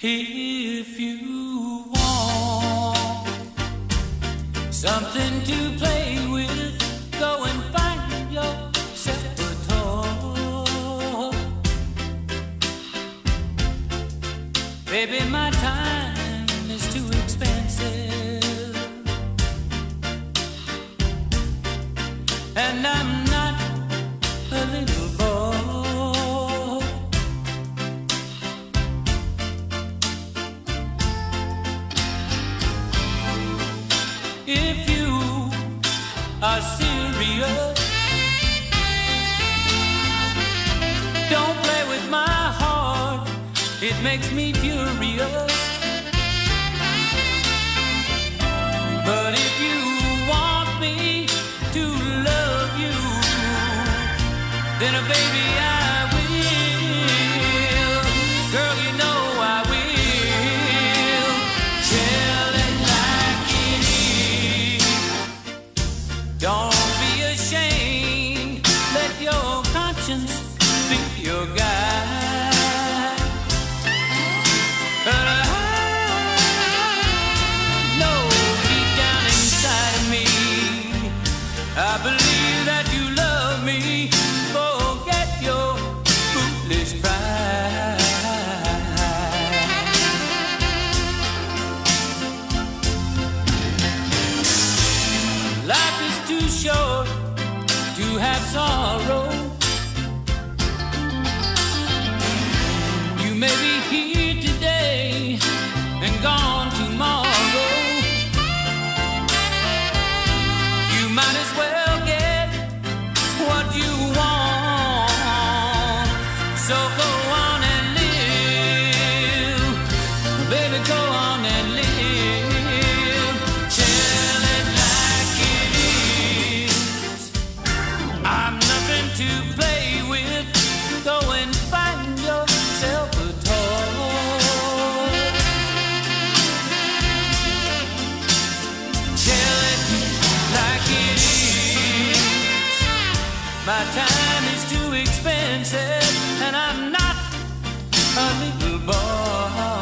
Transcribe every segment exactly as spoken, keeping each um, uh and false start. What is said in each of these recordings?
If you want something to play with, go and find yourself a toy. Baby, my time is too expensive, and I'm not a little boy. If you are serious, don't play with my heart, it makes me furious. But if you want me to love you, then uh, baby I will. Girl, you know I will. Tell it like it is. Don't be ashamed, let your conscience be your guide. But I know deep down inside of me, I believe that you love me. Forget your foolish pride. Life is too short to have sorrow. You may be here today and gone tomorrow. You might as well get what you want. So go on and live, baby, go on and live. Tell it like it is. I'm nothing to play with. Go and find yourself a toy. Tell it like it is. My time is too expensive, and I'm not a little boy.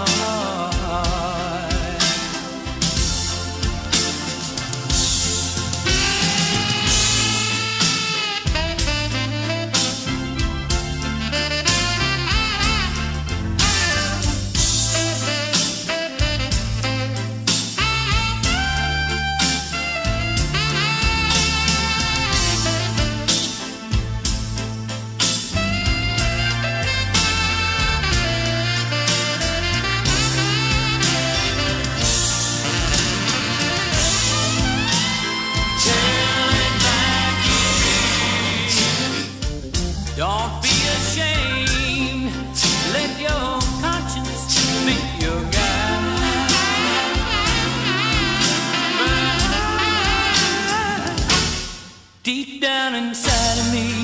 Don't be ashamed, let your conscience be your guide. But deep down inside of me,